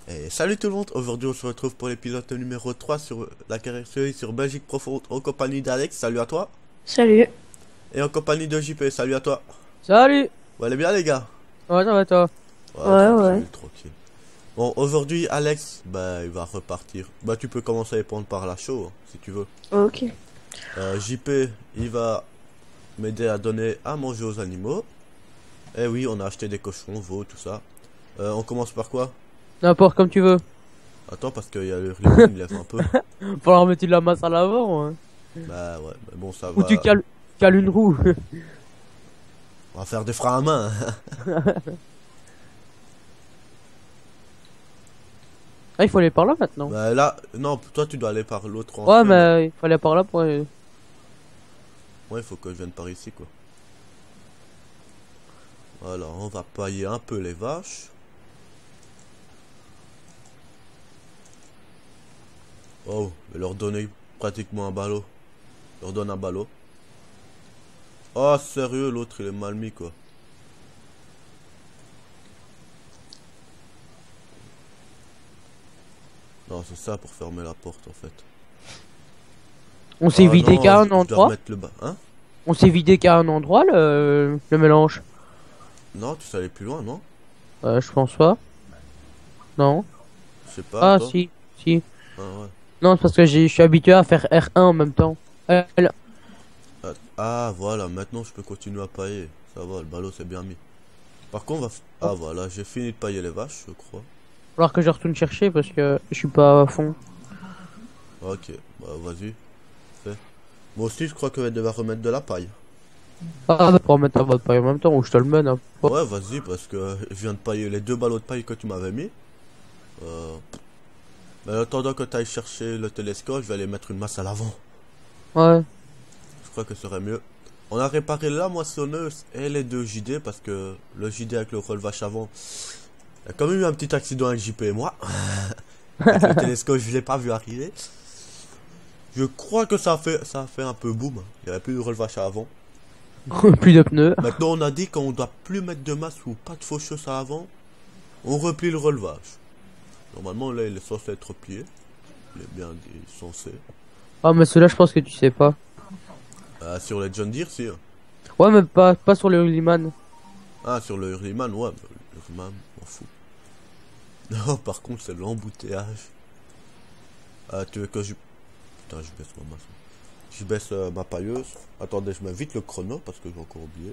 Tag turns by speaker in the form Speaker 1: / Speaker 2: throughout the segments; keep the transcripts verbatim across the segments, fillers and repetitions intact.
Speaker 1: Et salut tout le monde, aujourd'hui on se retrouve pour l'épisode numéro trois sur la carrière sur Belgique Profonde en compagnie d'Alex, salut à toi.
Speaker 2: Salut.
Speaker 1: Et en compagnie de J P, salut à toi.
Speaker 3: Salut!
Speaker 1: Vous allez bien les gars?
Speaker 3: Ouais, ça va toi?
Speaker 1: Ouais,
Speaker 2: Ouais, ouais.
Speaker 1: tranquille, tranquille. Bon, aujourd'hui Alex, bah il va repartir. Bah tu peux commencer à répondre par la show, hein, si tu veux.
Speaker 2: Ok.
Speaker 1: Euh, J P, il va m'aider à donner à manger aux animaux. Eh oui, on a acheté des cochons, veaux, tout ça. Euh, on commence par quoi?
Speaker 3: N'importe comme tu veux.
Speaker 1: Attends, parce qu'il y a le Riemann, il lève un peu.
Speaker 3: Faut leur mettre de la masse à l'avant, hein.
Speaker 1: Bah ouais, mais bon, ça
Speaker 3: Ou tu
Speaker 1: va.
Speaker 3: cales, cales une roue.
Speaker 1: On va faire des freins à main.
Speaker 3: Ah, il faut aller par là maintenant.
Speaker 1: Bah là, non, toi tu dois aller par l'autre
Speaker 3: Ouais,
Speaker 1: entrée, mais
Speaker 3: mais il faut aller par là pour. euh,
Speaker 1: ouais, il faut que je vienne par ici quoi. Voilà, on va pailler un peu les vaches. Oh, et leur donner pratiquement un ballot. Leur donne un ballot. Oh, sérieux, l'autre il est mal mis quoi. Non, c'est ça pour fermer la porte en fait.
Speaker 3: On s'est
Speaker 1: Oh
Speaker 3: vidé
Speaker 1: non,
Speaker 3: qu'à
Speaker 1: je,
Speaker 3: un
Speaker 1: je dois
Speaker 3: endroit.
Speaker 1: remettre le bas. Hein?
Speaker 3: On s'est vidé qu'à un endroit le, le mélange.
Speaker 1: Non, tu sais aller plus loin, non?
Speaker 3: Euh, je pense pas. Non.
Speaker 1: Je sais pas,
Speaker 3: Ah,
Speaker 1: toi.
Speaker 3: si. Si.
Speaker 1: Ah ouais.
Speaker 3: Non, c'est parce que j'ai- je suis habitué à faire R un en même temps. Euh, là.
Speaker 1: Ah, ah, voilà, maintenant je peux continuer à pailler. Ça va, le ballot c'est bien mis. Par contre, on va... f- Ah voilà, j'ai fini de pailler les vaches, je crois.
Speaker 3: Falloir que je retourne chercher parce que je suis pas à fond.
Speaker 1: Ok, bah vas-y, fais. Moi aussi, je crois que je vais devoir remettre de la paille.
Speaker 3: Ah, bah, pour remettre un votre paille en même temps ou je te le mène, hein.
Speaker 1: Ouais, vas-y, parce que je viens de pailler les deux ballots de paille que tu m'avais mis. Euh... Mais en attendant que tu ailles chercher le télescope, je vais aller mettre une masse à l'avant.
Speaker 3: Ouais.
Speaker 1: Je crois que ce serait mieux. On a réparé la moissonneuse et les deux J D, parce que le J D avec le relevage avant, il y a quand même eu un petit accident avec J P et moi. Avec le télescope, je l'ai pas vu arriver. Je crois que ça a fait, ça a fait un peu boum. Il n'y avait plus de relevage à avant.
Speaker 3: Plus de pneus.
Speaker 1: Maintenant, on a dit qu'on doit plus mettre de masse ou pas de faucheuse à avant. On replie le relevage. Normalement, là, il est censé être plié. Il est bien dit, censé.
Speaker 3: Ah, mais ceux-là, je pense que tu sais pas.
Speaker 1: Euh, sur les John Deere, si.
Speaker 3: Ouais, mais pas, pas sur le Liman.
Speaker 1: Ah, sur le Hurliman, ouais. mais Le Hurliman, m'en fous. Non, par contre, c'est l'embouteillage. Ah, tu veux que je... Putain, je baisse ma masse. Je baisse euh, ma pailleuse. Attendez, je mets vite le chrono parce que j'ai encore oublié.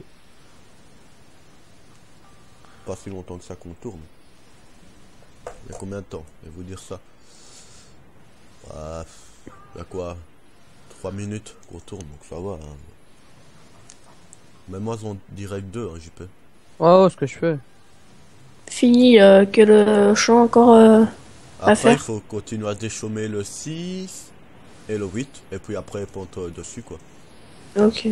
Speaker 1: Pas si longtemps que ça qu'on tourne. Il y a combien de temps? Je vais vous dire ça. Ah, il y a quoi? trois minutes qu'on tourne, donc ça va. Hein. Mais moi, en direct deux, hein, J P.
Speaker 3: Ouais, ouais, ce que je fais.
Speaker 2: Fini euh, que le champ encore euh, à
Speaker 1: Après, il
Speaker 2: faire.
Speaker 1: faut continuer à déchaumer le six et le huit. Et puis après, ponte euh, dessus, quoi.
Speaker 2: Ok.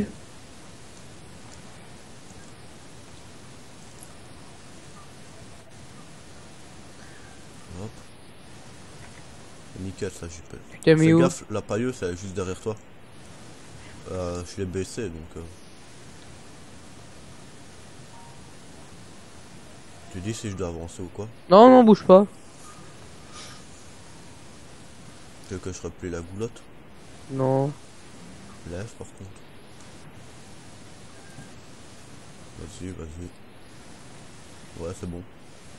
Speaker 1: Hop. Nickel, ça, J P.
Speaker 3: Tu t'es mis
Speaker 1: Fais
Speaker 3: où?
Speaker 1: gaffe, la pailleuse, elle est juste derrière toi. Euh, je l'ai baissé, donc... euh, Tu dis si je dois avancer ou quoi?
Speaker 3: Non, non, bouge pas.
Speaker 1: Tu veux que je replie la goulotte?
Speaker 3: Non.
Speaker 1: Lève, par contre. Vas-y, vas-y. Ouais, c'est bon.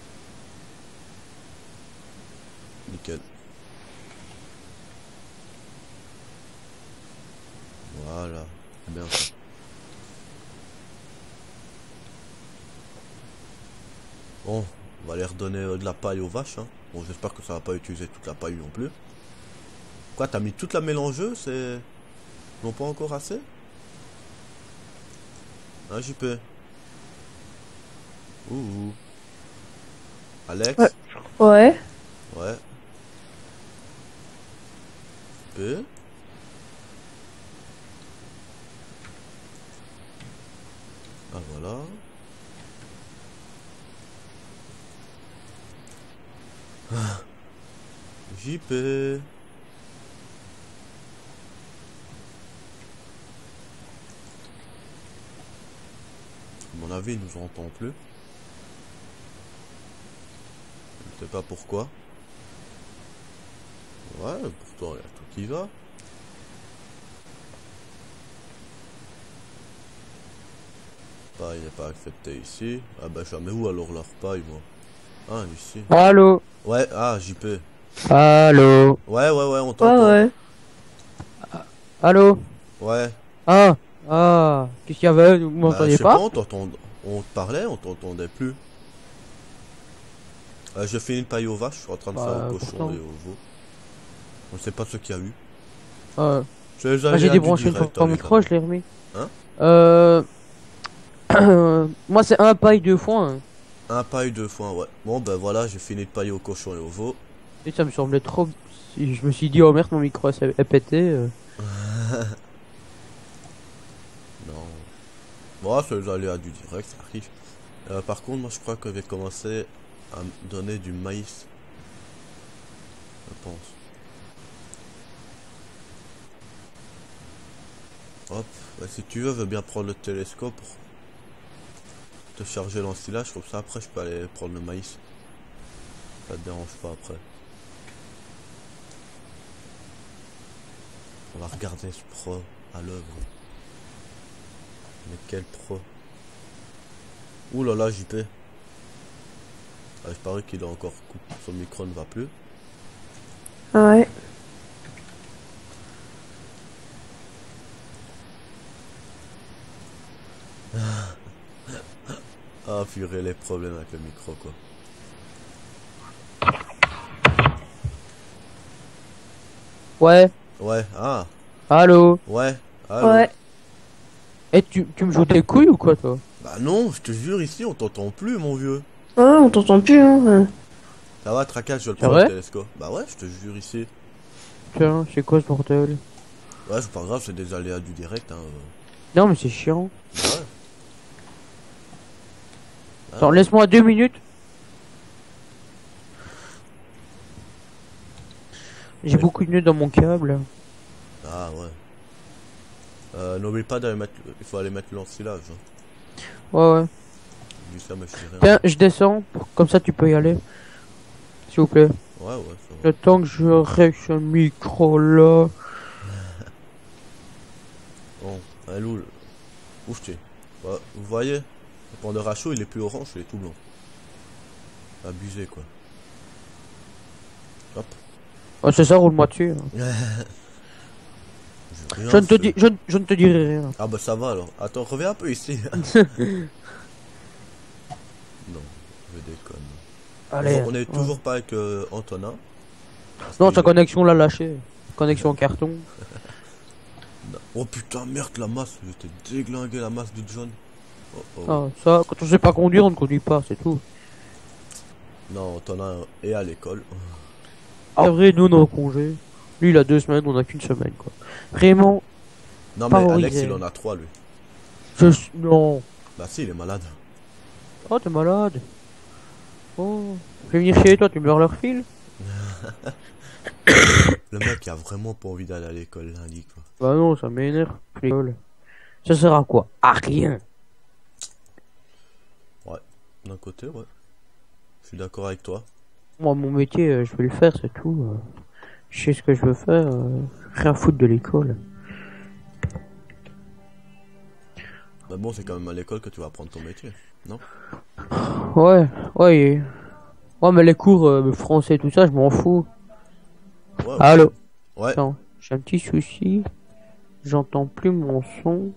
Speaker 1: Nickel. Voilà. Bien ça. Bon, on va aller redonner euh, de la paille aux vaches. Hein. Bon, j'espère que ça va pas utiliser toute la paille non plus. Quoi, t'as mis toute la mélangeuse et... Non pas encore assez? Hein, J P? Ouh. Alex?
Speaker 2: Ouais. Ouais.
Speaker 1: Ouais. P? Ah, voilà. J P. À mon avis, il nous entend plus. Je ne sais pas pourquoi. Ouais, pourtant, il y a tout qui va. Paille n'est pas accepté ici. Ah bah, jamais où alors leur paille, moi? Ah, ici.
Speaker 3: Allô?
Speaker 1: Ouais, ah, J P.
Speaker 3: Allô?
Speaker 1: Ouais, ouais, ouais, on
Speaker 2: Ouais,
Speaker 1: t'entend.
Speaker 2: ouais.
Speaker 3: Allô?
Speaker 1: Ouais.
Speaker 3: Ah! Ah! Qu'est-ce qu'il y avait? Vous
Speaker 1: Bah, je
Speaker 3: m'entendez
Speaker 1: sais pas,
Speaker 3: pas?
Speaker 1: on t'entend. On te parlait, on t'entendait plus. Euh, j'ai fait une paille aux vaches, je suis en train de faire
Speaker 3: Bah,
Speaker 1: aux cochons
Speaker 3: pourtant.
Speaker 1: et aux veaux. On sait pas ce qu'il y a eu.
Speaker 3: Euh,
Speaker 1: C'est les
Speaker 3: ah, j'ai
Speaker 1: aléas du
Speaker 3: débranché le
Speaker 1: direct,
Speaker 3: ton
Speaker 1: allez,
Speaker 3: micro, je l'ai remis.
Speaker 1: Hein?
Speaker 3: Euh... Moi, c'est un paille deux fois. Hein.
Speaker 1: Un paille deux fois, ouais. Bon, ben voilà, j'ai fini de pailler aux cochons et aux veaux.
Speaker 3: Et ça me semblait trop... Si je me suis dit, oh merde, mon micro s'est est pété. euh.
Speaker 1: Non. Bon, c'est les aléas du direct, ça arrive. Euh, par contre, moi je crois que je vais commencer à me donner du maïs. Je pense. Hop, bah, si tu veux, je veux bien prendre le télescope pour te charger l'ensilage, comme ça après je peux aller prendre le maïs. Ça te dérange pas après. On va regarder ce pro à l'œuvre. Mais quel pro. Ouh là là, J P. Ah, je parie qu'il a encore coupé. Son micro ne va plus.
Speaker 2: Ouais.
Speaker 1: Ah, purée, les problèmes avec le micro, quoi.
Speaker 3: Ouais.
Speaker 1: Ouais, ah,
Speaker 3: Allô?
Speaker 1: ouais, allô.
Speaker 2: Ouais.
Speaker 3: Et tu, tu me joues des couilles ou quoi, toi?
Speaker 1: Bah non, je te jure, ici, on t'entend plus, mon vieux.
Speaker 2: Ouais, on t'entend plus, hein.
Speaker 1: Ça va, tracasse, je le
Speaker 3: C'est
Speaker 1: prends le
Speaker 3: vrai?
Speaker 1: télescope. Bah ouais, je te jure, ici.
Speaker 3: Tiens, c'est quoi ce bordel?
Speaker 1: Ouais, c'est pas grave, c'est des aléas du direct, hein.
Speaker 3: Non, mais c'est chiant.
Speaker 1: Bah ouais. Ah,
Speaker 3: Attends,
Speaker 1: ouais.
Speaker 3: laisse-moi deux minutes. J'ai
Speaker 1: Ouais.
Speaker 3: beaucoup de nœuds dans mon câble.
Speaker 1: Ah ouais. Euh, n'oublie pas d'aller mettre, il faut aller mettre l'ensilage. Hein.
Speaker 3: Ouais, ouais.
Speaker 1: Vu ça, me fait rien.
Speaker 3: Tiens, je descends. pour- Comme ça, tu peux y aller. S'il vous plaît.
Speaker 1: Ouais, ouais, ça va.
Speaker 3: Le temps que je règle ce micro là.
Speaker 1: Bon, un loup. Ouf, tu ouais, vous voyez, le pendeur à chaud, il est plus orange, il est tout blanc. Abusé, quoi. Hop.
Speaker 3: Oh, c'est ça, roule-moi dessus. hein.
Speaker 1: J'ai rien
Speaker 3: Je ne, te
Speaker 1: fait.
Speaker 3: dis, je, ne- je ne te dirai rien.
Speaker 1: Ah bah ça va alors. Attends, reviens un peu ici. Non, je déconne.
Speaker 3: Allez.
Speaker 1: On est
Speaker 3: ouais.
Speaker 1: toujours pas avec euh, Antonin. Parce
Speaker 3: Non,
Speaker 1: qu'il
Speaker 3: sa
Speaker 1: est-
Speaker 3: connexion l'a lâché. Connexion en carton.
Speaker 1: Non. Oh putain, merde, la masse. Je t'ai déglingué la masse du John. Oh, oh.
Speaker 3: Ah, ça, quand on sait pas conduire, on ne conduit pas, c'est tout.
Speaker 1: Non, Antonin est à l'école.
Speaker 3: C'est vrai, nous on est en congé. Lui il a deux semaines, on a qu'une semaine quoi. Vraiment,
Speaker 1: Non mais
Speaker 3: Favorisé.
Speaker 1: Alex, il en a trois, lui.
Speaker 3: je... Non.
Speaker 1: Bah si, il est malade.
Speaker 3: Oh, t'es malade. Oh. Je vais venir chez toi, tu me leur fil.
Speaker 1: Le mec a vraiment pas envie d'aller à l'école lundi, quoi.
Speaker 3: Bah non, ça m'énerve. L'école. Ça sert à quoi? À rien.
Speaker 1: D'un côté, ouais. Je suis d'accord avec toi.
Speaker 3: Moi, mon métier, euh, je vais le faire, c'est tout. euh. Je sais ce que je veux faire. euh, Rien foutre de l'école.
Speaker 1: Mais bon, c'est quand même à l'école que tu vas apprendre ton métier, non?
Speaker 3: Ouais, ouais. et- Ouais, mais les cours euh, français, tout ça, je m'en fous.
Speaker 1: Ouais, ouais.
Speaker 3: Allô?
Speaker 1: Ouais.
Speaker 3: Attends, j'ai un petit souci. J'entends plus mon son.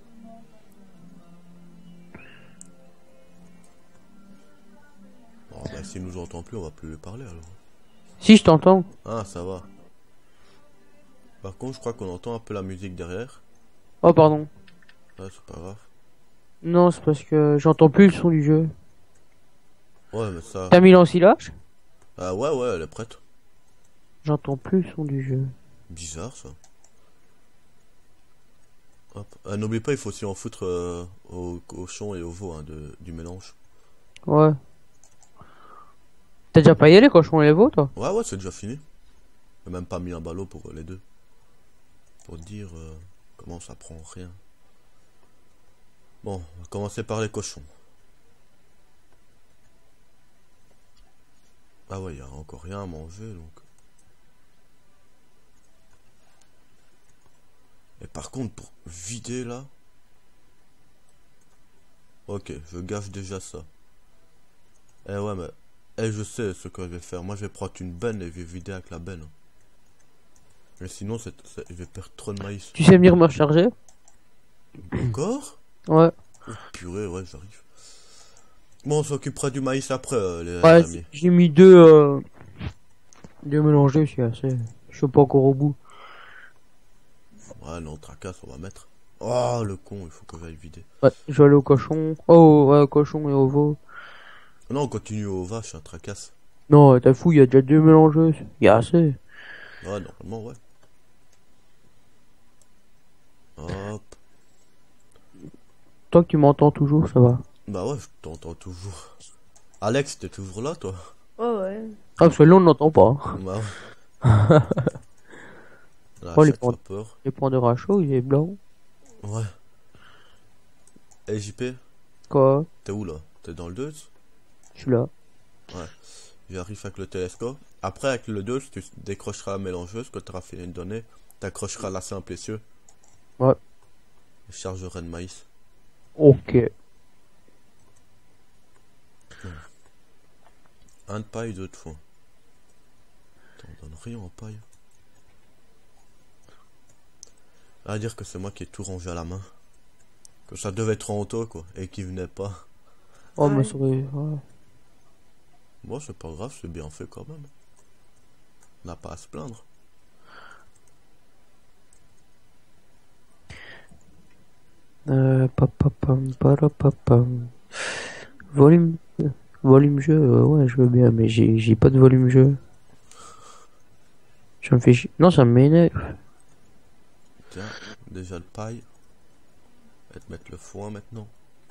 Speaker 1: Bon, bah s'il nous entend plus, on va plus lui parler alors.
Speaker 3: Si, je t'entends.
Speaker 1: Ah, ça va. Par contre, je crois qu'on entend un peu la musique derrière.
Speaker 3: Oh, pardon.
Speaker 1: Ouais, c'est pas grave.
Speaker 3: Non, c'est parce que j'entends plus le son du jeu.
Speaker 1: Ouais, mais ça...
Speaker 3: T'as mis l'ensilage?
Speaker 1: Ah ouais, ouais, elle est prête.
Speaker 3: J'entends plus le son du jeu.
Speaker 1: Bizarre, ça. Hop. Ah, n'oublie pas, il faut aussi en foutre euh, aux cochons et aux veaux, hein, de, du mélange.
Speaker 3: Ouais. T'as déjà paillé les cochons et les veaux, toi?
Speaker 1: Ouais, ouais, c'est déjà fini. J'ai même pas mis un ballot pour euh, les deux. Pour dire euh, comment ça prend rien. Bon, on va commencer par les cochons. Ah ouais, il y a encore rien à manger, donc... Et par contre, pour vider là... Ok, je gâche déjà ça. Eh ouais, mais... Eh, je sais ce que je vais faire. Moi, je vais prendre une benne et je vais vider avec la benne. Mais sinon, c'est, c'est- je vais perdre trop de maïs.
Speaker 3: Tu sais venir me recharger?
Speaker 1: Encore?
Speaker 3: Ouais.
Speaker 1: Oh, purée, ouais, j'arrive. Bon, on s'occupera du maïs après, euh, les
Speaker 3: Ouais,
Speaker 1: amis.
Speaker 3: j'ai mis deux, euh, deux mélangés, c'est assez. Je suis pas encore au bout.
Speaker 1: Ouais, non, tracasse, on va mettre. Oh, le con, il faut que j'aille vider.
Speaker 3: Ouais, je vais aller au cochon. Oh, ouais, au cochon et au veau.
Speaker 1: Non, on continue aux vaches, un tracasse.
Speaker 3: Non, t'as fou, il y a déjà deux mélangeuses. Il y a assez.
Speaker 1: Ouais, normalement, ouais. Hop.
Speaker 3: Toi que tu m'entends toujours, ça va.
Speaker 1: Bah ouais, je t'entends toujours. Alex, t'es toujours là, toi?
Speaker 2: Ouais, ouais.
Speaker 3: Ah, parce que là, on n'entend pas.
Speaker 1: Bah ouais. Là,
Speaker 3: Oh, les
Speaker 1: chaque
Speaker 3: points,
Speaker 1: fois peur.
Speaker 3: les points de rachat, il est blanc.
Speaker 1: Ouais. Eh, J P,
Speaker 3: Quoi?
Speaker 1: t'es où, là? T'es dans le deux?
Speaker 3: Je suis là.
Speaker 1: Ouais. J'arrive avec le télescope. Après, avec le deux, tu décrocheras la mélangeuse. Quand tu auras fini de donner, t'accrocheras la simple essieu.
Speaker 3: Ouais.
Speaker 1: Je chargerai de maïs.
Speaker 3: Ok.
Speaker 1: Un de paille, deux de foin. Attends, on donne rien en paille. À dire que c'est moi qui ai tout rangé à la main. Que ça devait être en auto, quoi. Et qu'il venait pas.
Speaker 3: Oh,
Speaker 2: Ouais.
Speaker 3: mais ça aurait- ouais.
Speaker 1: Bon, c'est pas grave, c'est bien fait quand même. On n'a pas à se plaindre.
Speaker 3: Euh, papapam, parapapam. Volume, volume jeu, euh, ouais, je veux bien, mais j'ai, j'ai pas de volume jeu. Ça me fait chier. Non, ça m'énerve.
Speaker 1: Tiens, déjà le paille. Je vais te mettre le foin maintenant.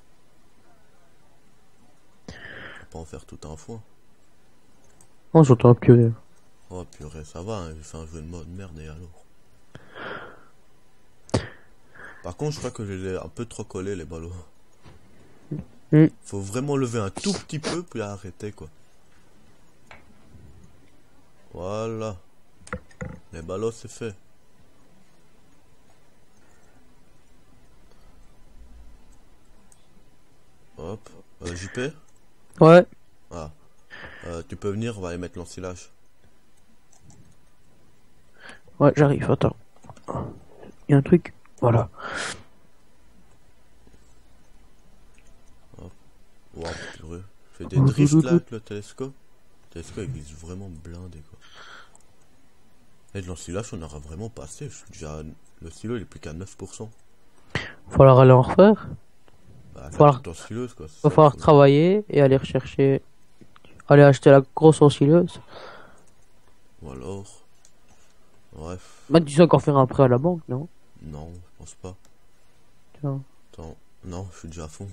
Speaker 1: On va pas en faire tout un foin.
Speaker 3: Non, j'entends plus rien.
Speaker 1: Oh purée, ça va, hein, j'ai fait un jeu de mode merde et alors. Par contre, je crois que je les ai un peu trop collés les ballots.
Speaker 3: Mm.
Speaker 1: Faut vraiment lever un tout petit peu puis arrêter quoi. Voilà. Les ballots c'est fait. Hop. Euh, J P?
Speaker 3: Ouais.
Speaker 1: Ah. Euh, tu peux venir, on va aller mettre l'ensilage.
Speaker 3: Ouais, j'arrive, attends. Il y a un truc. Voilà.
Speaker 1: Wow, purée. Je fais des drifts là avec le télescope. Le télescope il glisse vraiment blindé quoi. Et de l'ensilage on aura vraiment passé. Je suis déjà... Le silo il est plus qu'à neuf pour cent.
Speaker 3: Falloir aller en refaire.
Speaker 1: Bah,
Speaker 3: Falloir-
Speaker 1: faire ensileuse quoi. c'est
Speaker 3: Va
Speaker 1: ça,
Speaker 3: falloir
Speaker 1: faut-
Speaker 3: travailler et aller rechercher. Aller acheter la grosse ensileuse.
Speaker 1: Ou alors... Bref.
Speaker 3: Bah, tu sais encore faire un prêt à la banque, non?
Speaker 1: Non, je pense pas.
Speaker 3: Tiens.
Speaker 1: Attends. Non, je suis déjà à fond.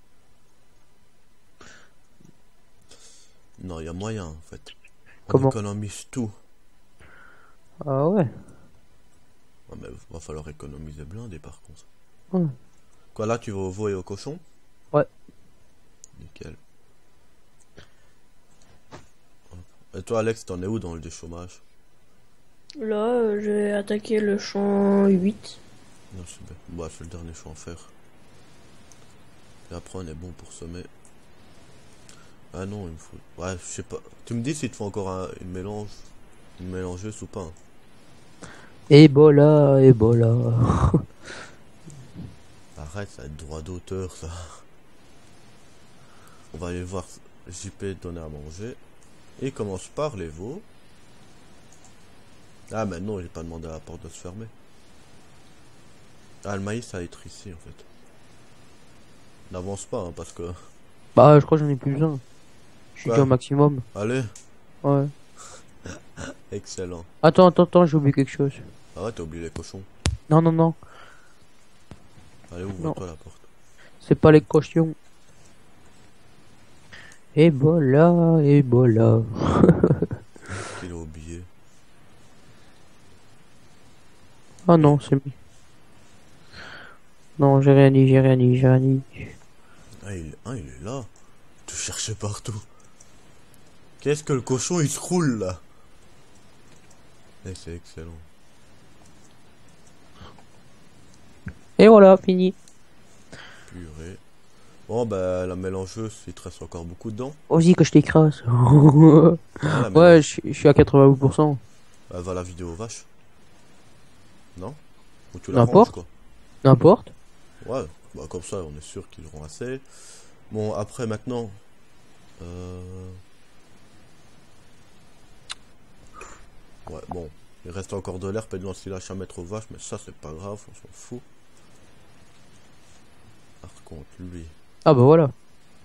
Speaker 1: Non, il y a moyen en fait. On
Speaker 3: Comment?
Speaker 1: économise tout.
Speaker 3: Ah ouais.
Speaker 1: Ouais, mais va falloir économiser blindé par contre.
Speaker 3: Ouais.
Speaker 1: Quoi là, tu vas au veau et au cochon?
Speaker 3: Ouais.
Speaker 1: Nickel. Et toi Alex, t'en es où dans le déchômage?
Speaker 2: Là, euh, j'ai attaqué le champ huit.
Speaker 1: Non, c'est bien. Bah, c'est le dernier champ à faire. Et après, on est bon pour semer. Ah non, il me faut... Ouais, je sais pas. Tu me dis s'il te faut encore un, une mélange... Une mélangeuse ou pas hein.
Speaker 3: Ebola, Ebola.
Speaker 1: Arrête, ça va être droit d'auteur, ça. On va aller voir J P donner à manger. Et il commence par les veaux. Ah, mais non, j'ai pas demandé à la porte de se fermer. Ah, le maïs, ça va être ici, en fait. N'avance pas, hein, parce que...
Speaker 3: Bah, je crois que j'en ai plus besoin. Je suis
Speaker 1: Ouais.
Speaker 3: déjà au maximum.
Speaker 1: Allez,
Speaker 3: Ouais.
Speaker 1: excellent.
Speaker 3: Attends, attends, attends, j'ai oublié quelque chose.
Speaker 1: Ah ouais, t'as oublié les cochons.
Speaker 3: Non, non, non.
Speaker 1: Allez,
Speaker 3: Non.
Speaker 1: ouvre-toi la porte.
Speaker 3: C'est pas les cochons. Ebola, Ebola.
Speaker 1: Il a oublié.
Speaker 3: Ah non, c'est mis. Non, j'ai rien dit, j'ai rien dit, j'ai rien dit.
Speaker 1: Ah, il, ah, il est là. Tu cherchais partout. Qu'est-ce que le cochon, il se roule, là? Eh, c'est excellent.
Speaker 3: Et voilà, fini.
Speaker 1: Purée. Bon, bah, la mélangeuse, il te reste encore beaucoup dedans.
Speaker 3: Vas-y que je t'écrase.
Speaker 1: Ah, la
Speaker 3: Ouais,
Speaker 1: mélange.
Speaker 3: je je suis à quatre-vingt-huit pour cent.
Speaker 1: Bah, va la vidéo vache. Non? Ou tu la ranges,
Speaker 3: N'importe.
Speaker 1: quoi.
Speaker 3: N'importe.
Speaker 1: Ouais, bah, comme ça, on est sûr qu'ils auront assez. Bon, après, maintenant. Euh... Ouais, bon. Il reste encore de l'herbe et de l'ensilage à mettre aux vaches, mais ça, c'est pas grave, on s'en fout. Par contre, lui,
Speaker 3: Ah bah voilà.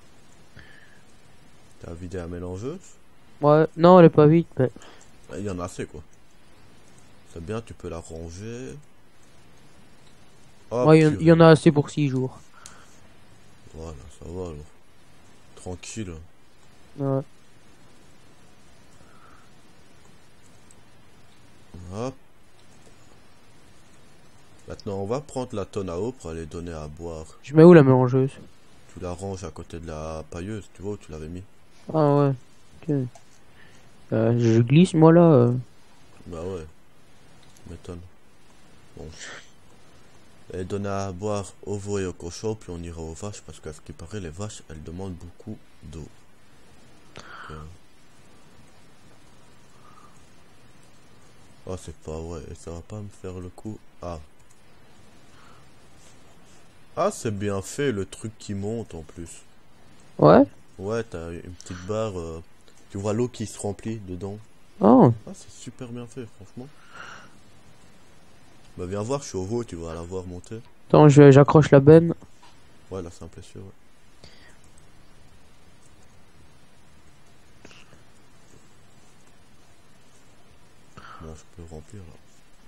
Speaker 1: t'as vidé la mélangeuse.
Speaker 3: Ouais, non, elle est pas vite, mais...
Speaker 1: Il y en a assez, quoi. C'est bien, tu peux la ranger. Oh,
Speaker 3: Ouais, il y en- il y, en
Speaker 1: purée.
Speaker 3: a assez pour six jours.
Speaker 1: Voilà, ça va alors. Tranquille.
Speaker 3: Ouais.
Speaker 1: Hop. Maintenant, on va prendre la tonne à eau pour aller donner à boire.
Speaker 3: Je mets où la mélangeuse?
Speaker 1: Tu la ranges à côté de la pailleuse, tu vois où tu l'avais mis.
Speaker 3: Ah ouais. Ok. Euh, je glisse moi là. euh.
Speaker 1: Bah ouais, m'étonne. Bon. Et donner à boire aux veaux et aux cochons, puis on ira aux vaches, parce qu'à ce qui paraît, les vaches, elles demandent beaucoup d'eau. Donc, euh, oh, c'est pas vrai, et ça va pas me faire le coup. Ah. Ah, c'est bien fait, le truc qui monte en plus.
Speaker 3: Ouais.
Speaker 1: Ouais, t'as une petite barre, euh, tu vois l'eau qui se remplit dedans.
Speaker 3: Oh.
Speaker 1: Ah, c'est super bien fait, franchement. Bah, viens voir, je suis au veau, tu vas la voir monter.
Speaker 3: Attends, je- j'accroche la benne.
Speaker 1: Ouais, là, c'est un peu sûr, ouais. Bon, je peux remplir là.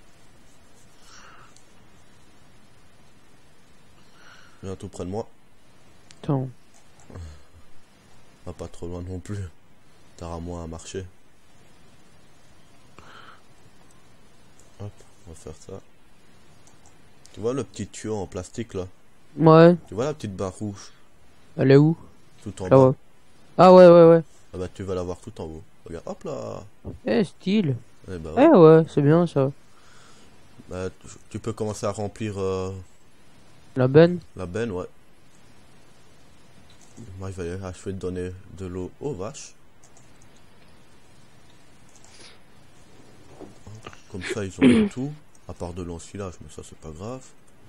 Speaker 1: Viens tout près de moi.
Speaker 3: Attends.
Speaker 1: Ah, pas trop loin non plus. T'auras moins à marcher. Hop, on va faire ça. Tu vois le petit tuyau en plastique là?
Speaker 3: Ouais.
Speaker 1: Tu vois la petite barre rouge
Speaker 3: Elle est où?
Speaker 1: tout en
Speaker 3: Là,
Speaker 1: bas?
Speaker 3: ouais. Ah ouais, ouais, ouais.
Speaker 1: Ah bah tu vas la voir tout en haut. Regarde, hop là.
Speaker 3: Eh, style.
Speaker 1: Eh bah
Speaker 3: Eh
Speaker 1: ouais.
Speaker 3: ouais, c'est bien ça.
Speaker 1: Bah, tu- tu peux commencer à remplir euh,
Speaker 3: La benne.
Speaker 1: la benne, ouais. Moi je vais achever de donner de l'eau aux vaches. Comme ça ils ont tout, à part de l'ensilage, mais ça c'est pas grave.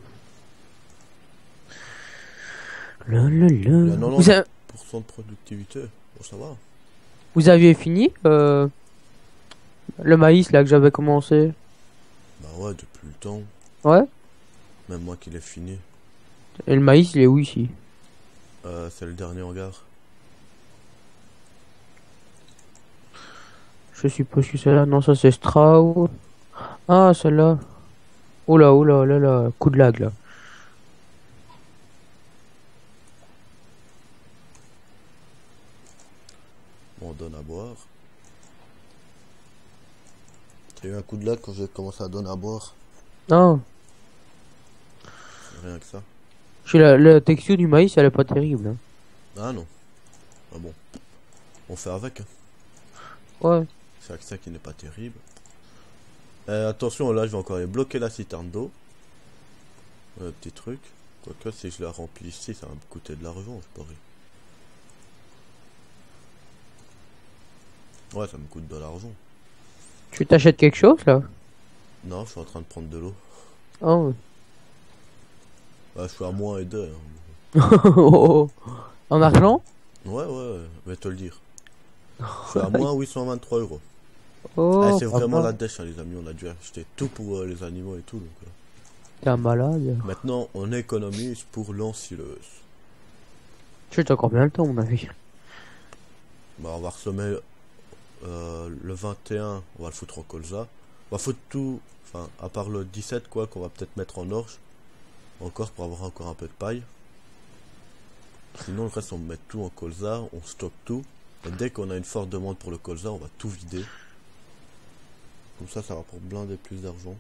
Speaker 3: La, la, la.
Speaker 1: Il y a
Speaker 3: Vous,
Speaker 1: quatre-vingt-dix
Speaker 3: a-
Speaker 1: pour cent de productivité. Bon, ça va.
Speaker 3: vous aviez fini euh, le maïs là que j'avais commencé?
Speaker 1: Bah ouais, depuis le temps.
Speaker 3: Ouais.
Speaker 1: Même moi qui l'ai fini.
Speaker 3: Et le maïs, il est où ici?
Speaker 1: Euh, c'est le dernier hangar.
Speaker 3: Je suis pas sûr celle-là. Non, ça c'est Strau. Ah, celle-là. Oh là, oh là, oh là là. Coup de lag là.
Speaker 1: Bon, on donne à boire. J'ai eu un coup de lag quand j'ai commencé à donner à boire.
Speaker 3: Non.
Speaker 1: Rien que ça.
Speaker 3: Je suis la, la texture du maïs, elle est pas terrible. Hein.
Speaker 1: Ah non. Ah bon. On fait avec. Hein.
Speaker 3: Ouais.
Speaker 1: C'est avec ça qui n'est pas terrible. Euh, attention, là je vais encore aller bloquer la citerne d'eau. Un petit truc. Quoique si je la remplis ici, ça va me coûter de l'argent, je parie. Ouais, ça me coûte de l'argent.
Speaker 3: Tu t'achètes quelque chose là?
Speaker 1: Non, je suis en train de prendre de l'eau.
Speaker 3: Oh.
Speaker 1: Bah, je suis à moins et deux.
Speaker 3: En argent?
Speaker 1: Ouais, ouais, je vais te le dire. Je suis à moins huit cent vingt-trois euros.
Speaker 3: Oh,
Speaker 1: Ah, c'est vraiment
Speaker 3: papa.
Speaker 1: la dèche, hein, les amis. On a dû acheter tout pour euh, les animaux et tout. Donc, euh.
Speaker 3: T'es un malade.
Speaker 1: Maintenant, on économise pour l'ensileuse.
Speaker 3: Tu as encore bien le temps, à mon avis.
Speaker 1: Bah, on va ressemer euh, le vingt et un, on va le foutre en colza. On va foutre tout, enfin, à part le dix-sept, quoi, qu'on va peut-être mettre en orge. Encore pour avoir encore un peu de paille. Sinon, le reste, on met tout en colza, on stocke tout. Et dès qu'on a une forte demande pour le colza, on va tout vider. Comme ça, ça va pour blinder plus d'argent.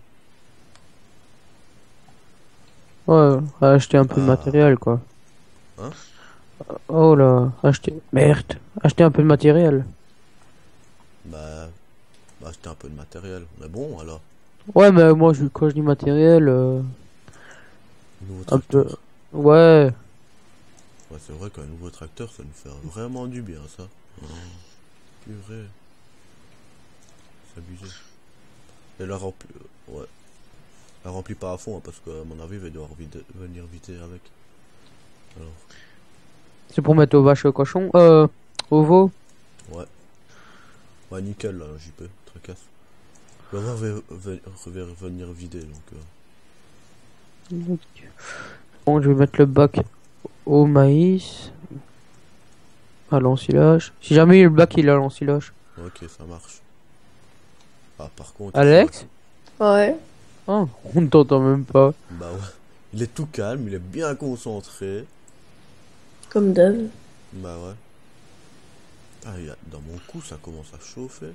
Speaker 3: Ouais, acheter un peu de
Speaker 1: Ah.
Speaker 3: matériel quoi.
Speaker 1: Hein?
Speaker 3: Oh là, acheter. Merde, acheter un peu de matériel.
Speaker 1: Bah, bah, acheter un peu de matériel. Mais bon, alors.
Speaker 3: Ouais, mais moi, je, quand je dis matériel, euh,
Speaker 1: Nouveau
Speaker 3: Un peu.
Speaker 1: tracteur.
Speaker 3: Ouais.
Speaker 1: Ouais, c'est vrai qu'un nouveau tracteur, ça nous fait vraiment du bien, ça. Oh, purée. C'est abusé. Et la remplit... Ouais. La remplit pas à fond, hein, parce qu'à mon avis, il va devoir vide- venir vider avec. Alors,
Speaker 3: C'est pour mettre aux vaches et aux cochons. Euh, aux veaux.
Speaker 1: ouais. Ouais, nickel, là, J P. Tracasse. Il va ve- ve- ve- venir vider, donc... euh,
Speaker 3: Bon, je vais mettre le bac au maïs. À l'ensilage. Si jamais le bac il est à l'ensilage.
Speaker 1: Ok, ça marche. Ah, par contre...
Speaker 3: Alex?
Speaker 2: Ouais.
Speaker 3: Oh, on ne t'entend même pas.
Speaker 1: Bah ouais. Il est tout calme, il est bien concentré.
Speaker 2: Comme d'hab.
Speaker 1: Bah ouais. Ah, il y a... dans mon cou, ça commence à chauffer.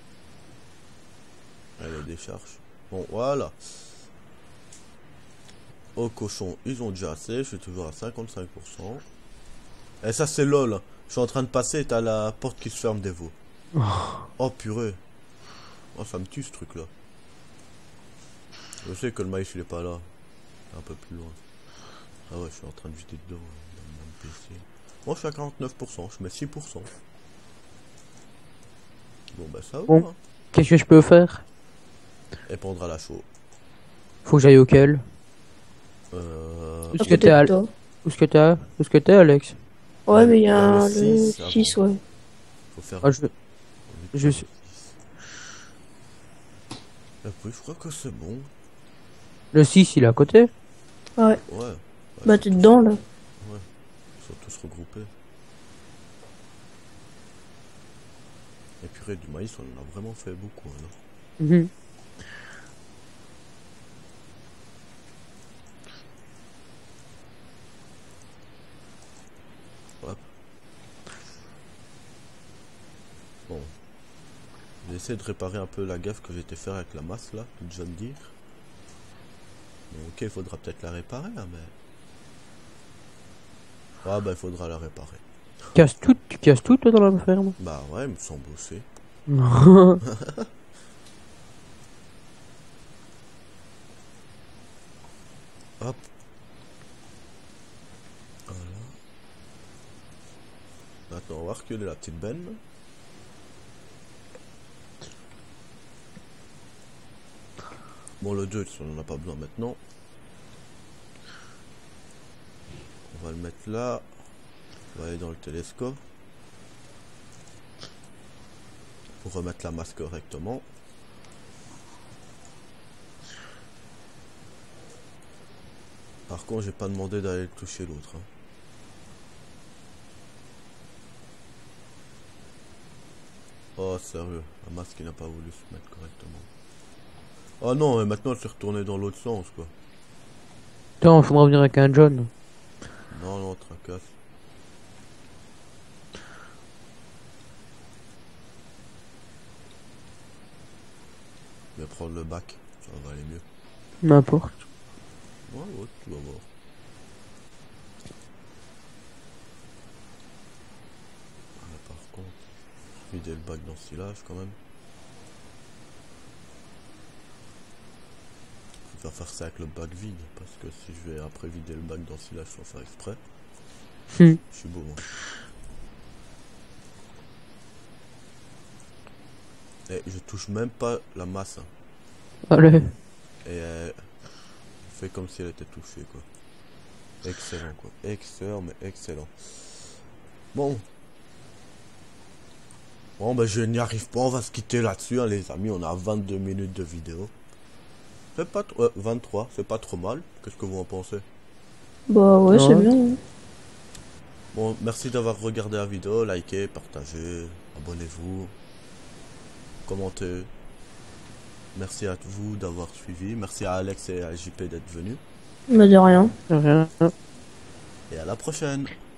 Speaker 1: Ah, il y a des charges. Bon, voilà. Aux cochons, ils ont déjà assez. Je suis toujours à cinquante-cinq pour cent. Et ça, c'est lol. Je suis en train de passer et t'as la porte qui se ferme des veaux. Oh, purée. Oh, ça me tue ce truc-là. Je sais que le maïs, il est pas là. Un peu plus loin. Ah ouais, je suis en train de vider dedans. euh, Dans mon P C. Bon, je suis à quarante-neuf pour cent. Je mets six pour cent. Bon, bah ça va.
Speaker 3: Bon.
Speaker 1: Hein.
Speaker 3: Qu'est-ce que je peux faire?
Speaker 1: Épandre à la chaux.
Speaker 3: Faut que j'aille auquel?
Speaker 1: Euh...
Speaker 3: Où est-ce
Speaker 2: À
Speaker 3: que
Speaker 2: côté
Speaker 3: t'es,
Speaker 2: de
Speaker 3: Al-
Speaker 2: toi.
Speaker 3: Où est-ce que t'es? Où est-ce que t'es, Alex?
Speaker 2: Ouais, mais il y
Speaker 1: il y
Speaker 2: a
Speaker 1: a le
Speaker 2: un- le
Speaker 1: six avant.
Speaker 2: six, ouais.
Speaker 1: Faut faire...
Speaker 3: Ah, je... je suis-
Speaker 1: Et puis, je crois que c'est bon.
Speaker 3: Le six, il est à côté?
Speaker 2: Ouais.
Speaker 1: Ouais.
Speaker 2: Bah, t'es dedans, là.
Speaker 1: Ils sont tous regroupés. Et purée, du maïs, on en a vraiment fait beaucoup. Alors.
Speaker 3: Mhm.
Speaker 1: Hop. Bon. J'ai essayé de réparer un peu la gaffe que j'étais faire avec la masse là, de John Deere. Bon, ok, il faudra peut-être la réparer là, mais... Ah bah il faudra la réparer.
Speaker 3: Casse tout, tu casses tout, toi, dans la ferme?
Speaker 1: Bah ouais, il me semble aussi. Hop. Voilà. Maintenant, on va reculer la petite benne. Bon, le deux, on n'en a pas besoin maintenant. On va le mettre là. On va aller dans le télescope. Pour remettre la masse correctement. Par contre, j'ai pas demandé d'aller toucher l'autre. Hein. Oh, sérieux, la masse qui n'a pas voulu se mettre correctement. Oh non, et maintenant elle s'est retournée dans l'autre sens, quoi.
Speaker 3: Attends, faudra venir avec un John.
Speaker 1: Non, non, tracasse. Je vais prendre le bac, ça va aller mieux.
Speaker 3: N'importe.
Speaker 1: Ouais, ouais, tu vas voir. Ah, par contre, vider le bac d'ensilage quand même. Je vais faire ça avec le bac vide, parce que si je vais après vider le bac d'ensilage sans faire exprès,
Speaker 3: Hmm.
Speaker 1: je suis beau. Hein. Et je touche même pas la masse. Hein.
Speaker 3: Allez.
Speaker 1: Et elle fait comme si elle était touchée, quoi. Excellent, quoi. Excellent, mais excellent. Bon. Bon, ben je n'y arrive pas. On va se quitter là-dessus, hein, les amis. On a vingt-deux minutes de vidéo. C'est pas trop... ouais, vingt-trois, c'est pas trop mal. Qu'est-ce que vous en pensez?
Speaker 2: Bah, ouais, c'est
Speaker 3: Ouais.
Speaker 2: bien. Hein.
Speaker 1: Bon, merci d'avoir regardé la vidéo. Likez, partagez, abonnez-vous, commentez. Merci à vous d'avoir suivi. Merci à Alex et à J P d'être venus.
Speaker 2: Bah, de rien.
Speaker 3: Rien.
Speaker 1: Et à la prochaine.